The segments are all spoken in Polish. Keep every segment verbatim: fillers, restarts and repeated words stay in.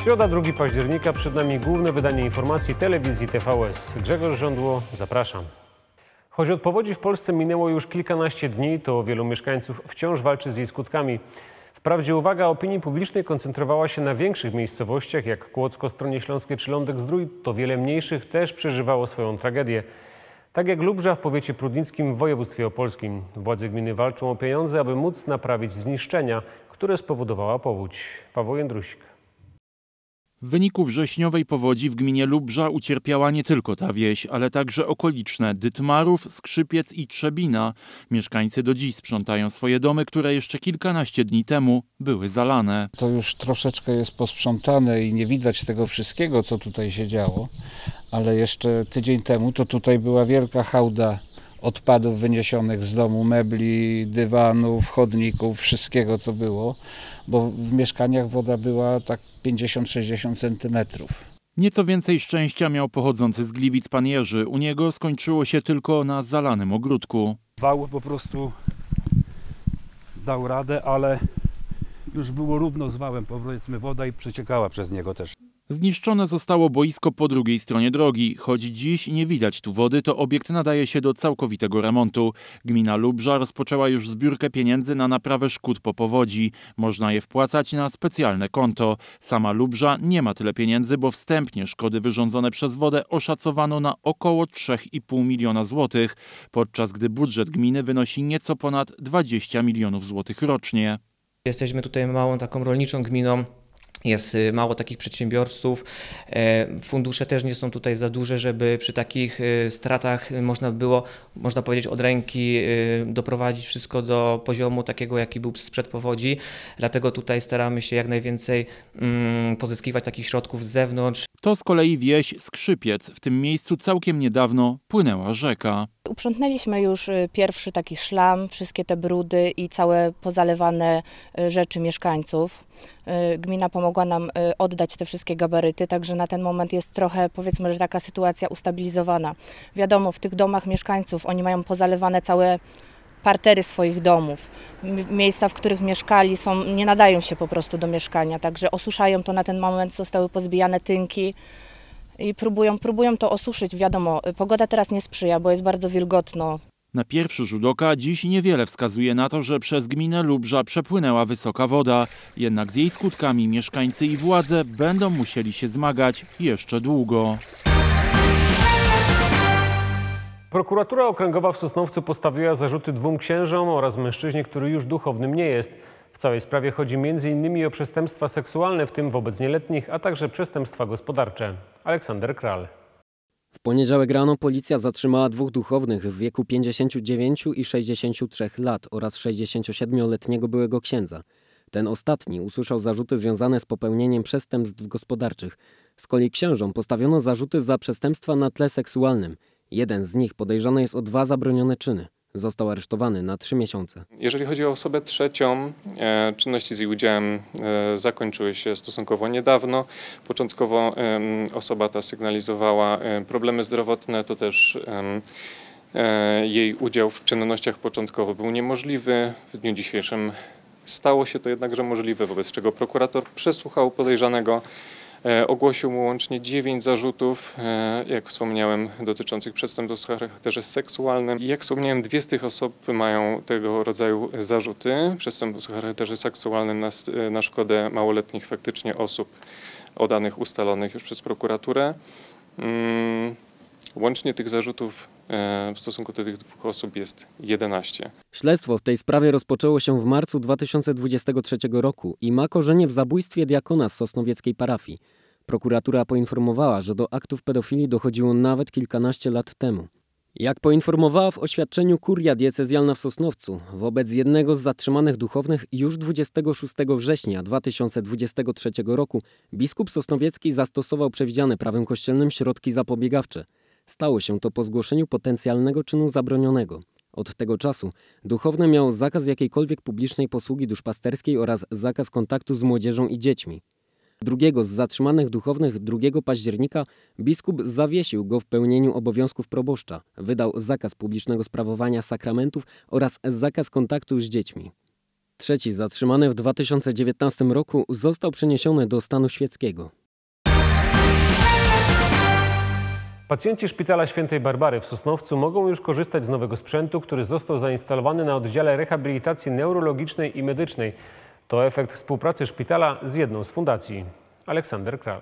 Środa, drugiego października, przed nami główne wydanie informacji telewizji T V S. Grzegorz Żądło, zapraszam. Choć od powodzi w Polsce minęło już kilkanaście dni, to wielu mieszkańców wciąż walczy z jej skutkami. Wprawdzie uwaga opinii publicznej koncentrowała się na większych miejscowościach, jak Kłodzko, Stronie Śląskie czy Lądek-Zdrój, to wiele mniejszych też przeżywało swoją tragedię. Tak jak Lubrza w powiecie prudnickim w województwie opolskim. Władze gminy walczą o pieniądze, aby móc naprawić zniszczenia, które spowodowała powódź. Paweł Jędrusik. W wyniku wrześniowej powodzi w gminie Lubrza ucierpiała nie tylko ta wieś, ale także okoliczne Dytmarów, Skrzypiec i Trzebina. Mieszkańcy do dziś sprzątają swoje domy, które jeszcze kilkanaście dni temu były zalane. To już troszeczkę jest posprzątane i nie widać tego wszystkiego, co tutaj się działo, ale jeszcze tydzień temu to tutaj była wielka hałda odpadów wyniesionych z domu, mebli, dywanów, chodników, wszystkiego co było, bo w mieszkaniach woda była tak pięćdziesiąt sześćdziesiąt centymetrów. Nieco więcej szczęścia miał pochodzący z Gliwic pan Jerzy. U niego skończyło się tylko na zalanym ogródku. Wał po prostu dał radę, ale już było równo z wałem, powiedzmy, woda i przeciekała przez niego też. Zniszczone zostało boisko po drugiej stronie drogi. Choć dziś nie widać tu wody, to obiekt nadaje się do całkowitego remontu. Gmina Lubrza rozpoczęła już zbiórkę pieniędzy na naprawę szkód po powodzi. Można je wpłacać na specjalne konto. Sama Lubrza nie ma tyle pieniędzy, bo wstępnie szkody wyrządzone przez wodę oszacowano na około trzy i pół miliona złotych, podczas gdy budżet gminy wynosi nieco ponad dwadzieścia milionów złotych rocznie. Jesteśmy tutaj małą taką rolniczą gminą. Jest mało takich przedsiębiorców. Fundusze też nie są tutaj za duże, żeby przy takich stratach można było, można powiedzieć, od ręki doprowadzić wszystko do poziomu takiego, jaki był sprzed powodzi. Dlatego tutaj staramy się jak najwięcej pozyskiwać takich środków z zewnątrz. To z kolei wieś Skrzypiec. W tym miejscu całkiem niedawno płynęła rzeka. Uprzątnęliśmy już pierwszy taki szlam, wszystkie te brudy i całe pozalewane rzeczy mieszkańców. Gmina pomogła nam oddać te wszystkie gabaryty, także na ten moment jest trochę, powiedzmy, że taka sytuacja ustabilizowana. Wiadomo, w tych domach mieszkańców oni mają pozalewane całe partery swoich domów. Miejsca, w których mieszkali, są, nie nadają się po prostu do mieszkania, także osuszają to na ten moment, zostały pozbijane tynki i próbują, próbują to osuszyć. Wiadomo, pogoda teraz nie sprzyja, bo jest bardzo wilgotno. Na pierwszy rzut oka dziś niewiele wskazuje na to, że przez gminę Lubrza przepłynęła wysoka woda. Jednak z jej skutkami mieszkańcy i władze będą musieli się zmagać jeszcze długo. Prokuratura Okręgowa w Sosnowcu postawiła zarzuty dwóm księżom oraz mężczyźnie, który już duchownym nie jest. W całej sprawie chodzi między innymi o przestępstwa seksualne, w tym wobec nieletnich, a także przestępstwa gospodarcze. Aleksander Kral. W poniedziałek rano policja zatrzymała dwóch duchownych w wieku pięćdziesięciu dziewięciu i sześćdziesięciu trzech lat oraz sześćdziesięciosiedmioletniego byłego księdza. Ten ostatni usłyszał zarzuty związane z popełnieniem przestępstw gospodarczych. Z kolei księżom postawiono zarzuty za przestępstwa na tle seksualnym. Jeden z nich podejrzany jest o dwa zabronione czyny. Został aresztowany na trzy miesiące. Jeżeli chodzi o osobę trzecią, e, czynności z jej udziałem e, zakończyły się stosunkowo niedawno. Początkowo e, osoba ta sygnalizowała e, problemy zdrowotne, to też e, e, jej udział w czynnościach początkowo był niemożliwy. W dniu dzisiejszym stało się to jednakże możliwe, wobec czego prokurator przesłuchał podejrzanego. Ogłosił mu łącznie dziewięć zarzutów, jak wspomniałem, dotyczących przestępstw o charakterze seksualnym. I jak wspomniałem, dwie z tych osób mają tego rodzaju zarzuty przestępstw o charakterze seksualnym na, na szkodę małoletnich faktycznie osób o danych ustalonych już przez prokuraturę. Łącznie tych zarzutów w stosunku do tych dwóch osób jest jedenaście. Śledztwo w tej sprawie rozpoczęło się w marcu dwa tysiące dwudziestego trzeciego roku i ma korzenie w zabójstwie diakona z sosnowieckiej parafii. Prokuratura poinformowała, że do aktów pedofilii dochodziło nawet kilkanaście lat temu. Jak poinformowała w oświadczeniu kuria diecezjalna w Sosnowcu, wobec jednego z zatrzymanych duchownych już dwudziestego szóstego września dwa tysiące dwudziestego trzeciego roku biskup sosnowiecki zastosował przewidziane prawem kościelnym środki zapobiegawcze. Stało się to po zgłoszeniu potencjalnego czynu zabronionego. Od tego czasu duchowny miał zakaz jakiejkolwiek publicznej posługi duszpasterskiej oraz zakaz kontaktu z młodzieżą i dziećmi. Drugiego z zatrzymanych duchownych drugiego października biskup zawiesił go w pełnieniu obowiązków proboszcza. Wydał zakaz publicznego sprawowania sakramentów oraz zakaz kontaktu z dziećmi. Trzeci, zatrzymany w dwa tysiące dziewiętnastym roku, został przeniesiony do stanu świeckiego. Pacjenci Szpitala Świętej Barbary w Sosnowcu mogą już korzystać z nowego sprzętu, który został zainstalowany na oddziale rehabilitacji neurologicznej i medycznej. To efekt współpracy szpitala z jedną z fundacji. Aleksander Kral.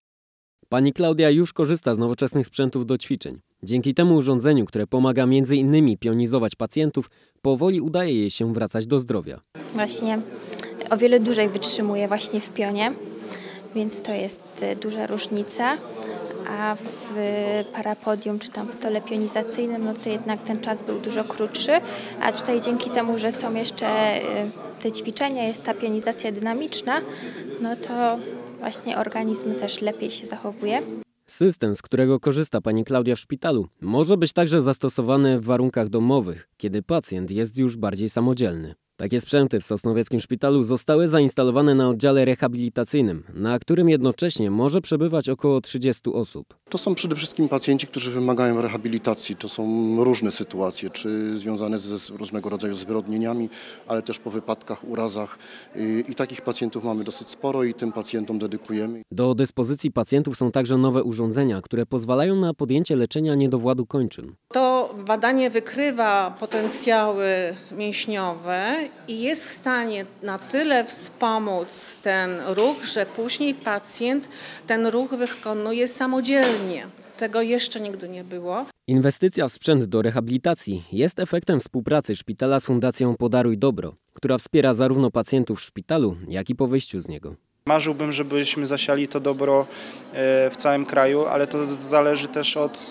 Pani Klaudia już korzysta z nowoczesnych sprzętów do ćwiczeń. Dzięki temu urządzeniu, które pomaga między innymi pionizować pacjentów, powoli udaje jej się wracać do zdrowia. Właśnie o wiele dłużej wytrzymuje właśnie w pionie, więc to jest duża różnica. A w parapodium czy tam w stole pionizacyjnym, no to jednak ten czas był dużo krótszy, a tutaj dzięki temu, że są jeszcze te ćwiczenia, jest ta pionizacja dynamiczna, no to właśnie organizm też lepiej się zachowuje. System, z którego korzysta pani Klaudia w szpitalu, może być także zastosowany w warunkach domowych, kiedy pacjent jest już bardziej samodzielny. Takie sprzęty w sosnowieckim szpitalu zostały zainstalowane na oddziale rehabilitacyjnym, na którym jednocześnie może przebywać około trzydziestu osób. To są przede wszystkim pacjenci, którzy wymagają rehabilitacji. To są różne sytuacje, czy związane ze różnego rodzaju zwyrodnieniami, ale też po wypadkach, urazach. I takich pacjentów mamy dosyć sporo i tym pacjentom dedykujemy. Do dyspozycji pacjentów są także nowe urządzenia, które pozwalają na podjęcie leczenia niedowładu kończyn. To badanie wykrywa potencjały mięśniowe i jest w stanie na tyle wspomóc ten ruch, że później pacjent ten ruch wykonuje samodzielnie. Tego jeszcze nigdy nie było. Inwestycja w sprzęt do rehabilitacji jest efektem współpracy szpitala z Fundacją Podaruj Dobro, która wspiera zarówno pacjentów w szpitalu, jak i po wyjściu z niego. Marzyłbym, żebyśmy zasiali to dobro w całym kraju, ale to zależy też od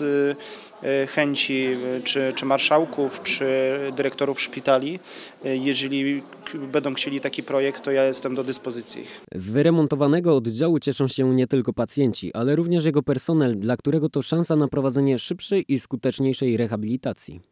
chęci czy, czy marszałków, czy dyrektorów szpitali. Jeżeli będą chcieli taki projekt, to ja jestem do dyspozycji. Z wyremontowanego oddziału cieszą się nie tylko pacjenci, ale również jego personel, dla którego to szansa na prowadzenie szybszej i skuteczniejszej rehabilitacji.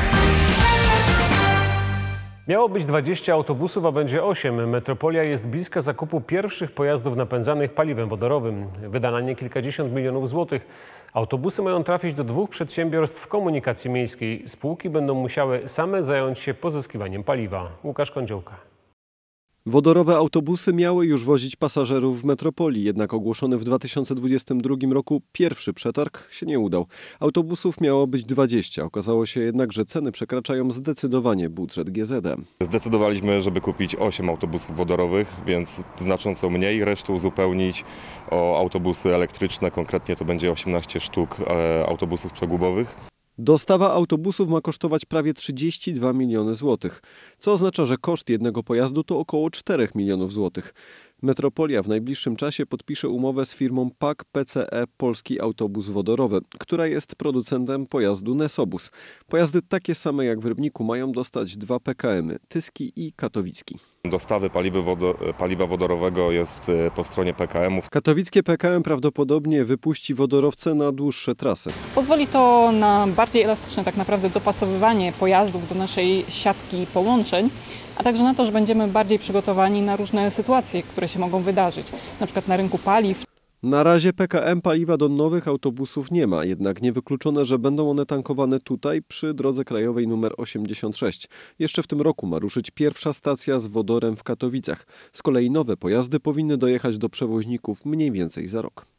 Miało być dwadzieścia autobusów, a będzie osiem. Metropolia jest bliska zakupu pierwszych pojazdów napędzanych paliwem wodorowym. Wyda na nie kilkadziesiąt milionów złotych. Autobusy mają trafić do dwóch przedsiębiorstw komunikacji miejskiej. Spółki będą musiały same zająć się pozyskiwaniem paliwa. Łukasz Kądziołka. Wodorowe autobusy miały już wozić pasażerów w metropolii, jednak ogłoszony w dwa tysiące dwudziestym drugim roku pierwszy przetarg się nie udał. Autobusów miało być dwadzieścia. Okazało się jednak, że ceny przekraczają zdecydowanie budżet G Z M. Zdecydowaliśmy, żeby kupić osiem autobusów wodorowych, więc znacząco mniej, resztę uzupełnić o autobusy elektryczne, konkretnie to będzie osiemnaście sztuk autobusów przegubowych. Dostawa autobusów ma kosztować prawie trzydzieści dwa miliony złotych, co oznacza, że koszt jednego pojazdu to około czterech milionów złotych. Metropolia w najbliższym czasie podpisze umowę z firmą P A K P C E Polski Autobus Wodorowy, która jest producentem pojazdu Nesobus. Pojazdy takie same jak w Rybniku mają dostać dwa P K M y, Tyski i Katowicki. Dostawy paliwa, wodo, paliwa wodorowego jest po stronie P K M ów. Katowickie P K M prawdopodobnie wypuści wodorowce na dłuższe trasy. Pozwoli to na bardziej elastyczne tak naprawdę dopasowywanie pojazdów do naszej siatki połączeń, a także na to, że będziemy bardziej przygotowani na różne sytuacje, które się mogą wydarzyć, na przykład na rynku paliw. Na razie P K M paliwa do nowych autobusów nie ma, jednak niewykluczone, że będą one tankowane tutaj przy drodze krajowej nr osiemdziesiąt sześć. Jeszcze w tym roku ma ruszyć pierwsza stacja z wodorem w Katowicach. Z kolei nowe pojazdy powinny dojechać do przewoźników mniej więcej za rok.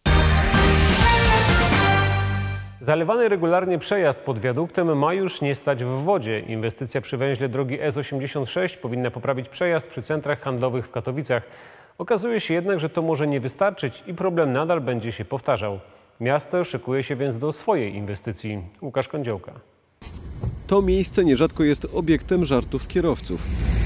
Zalewany regularnie przejazd pod wiaduktem ma już nie stać w wodzie. Inwestycja przy węźle drogi S osiemdziesiąt sześć powinna poprawić przejazd przy centrach handlowych w Katowicach. Okazuje się jednak, że to może nie wystarczyć i problem nadal będzie się powtarzał. Miasto szykuje się więc do swojej inwestycji. Łukasz Kądziołka. To miejsce nierzadko jest obiektem żartów kierowców.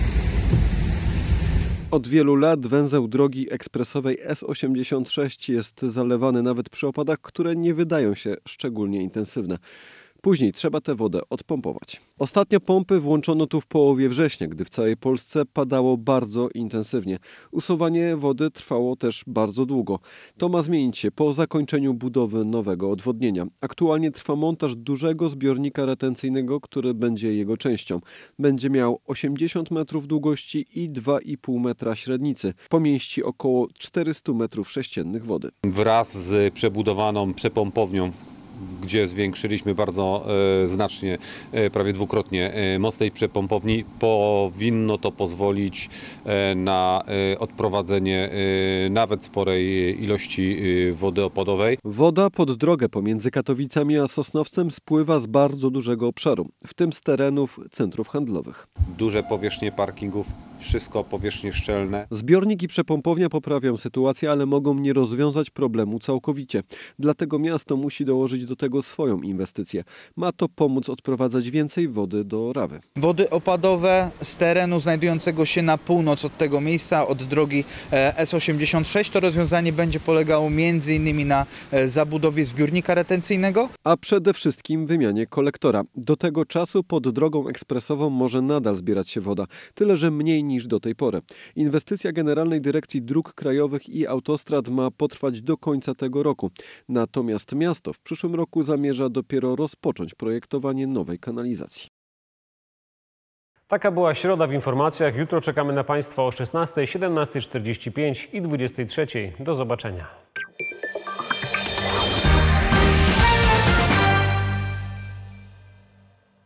Od wielu lat węzeł drogi ekspresowej S osiemdziesiąt sześć jest zalewany nawet przy opadach, które nie wydają się szczególnie intensywne. Później trzeba tę wodę odpompować. Ostatnio pompy włączono tu w połowie września, gdy w całej Polsce padało bardzo intensywnie. Usuwanie wody trwało też bardzo długo. To ma zmienić się po zakończeniu budowy nowego odwodnienia. Aktualnie trwa montaż dużego zbiornika retencyjnego, który będzie jego częścią. Będzie miał osiemdziesiąt metrów długości i dwa i pół metra średnicy. Pomieści około czterysta metrów sześciennych wody. Wraz z przebudowaną przepompownią gdzie zwiększyliśmy bardzo e, znacznie, e, prawie dwukrotnie e, moc tej przepompowni, powinno to pozwolić e, na e, odprowadzenie e, nawet sporej ilości e, wody opadowej. Woda pod drogę pomiędzy Katowicami a Sosnowcem spływa z bardzo dużego obszaru, w tym z terenów centrów handlowych. Duże powierzchnie parkingów, wszystko powierzchnie szczelne. Zbiornik i przepompownia poprawią sytuację, ale mogą nie rozwiązać problemu całkowicie. Dlatego miasto musi dołożyć do tego swoją inwestycję. Ma to pomóc odprowadzać więcej wody do Rawy. Wody opadowe z terenu znajdującego się na północ od tego miejsca, od drogi S osiemdziesiąt sześć. To rozwiązanie będzie polegało między innymi na zabudowie zbiornika retencyjnego. A przede wszystkim wymianie kolektora. Do tego czasu pod drogą ekspresową może nadal zbierać się woda, tyle że mniej niż do tej pory. Inwestycja Generalnej Dyrekcji Dróg Krajowych i Autostrad ma potrwać do końca tego roku. Natomiast miasto w przyszłym roku zamierza dopiero rozpocząć projektowanie nowej kanalizacji. Taka była środa w informacjach. Jutro czekamy na Państwa o szesnastej, siedemnastej czterdzieści pięć i dwudziestej trzeciej. Do zobaczenia.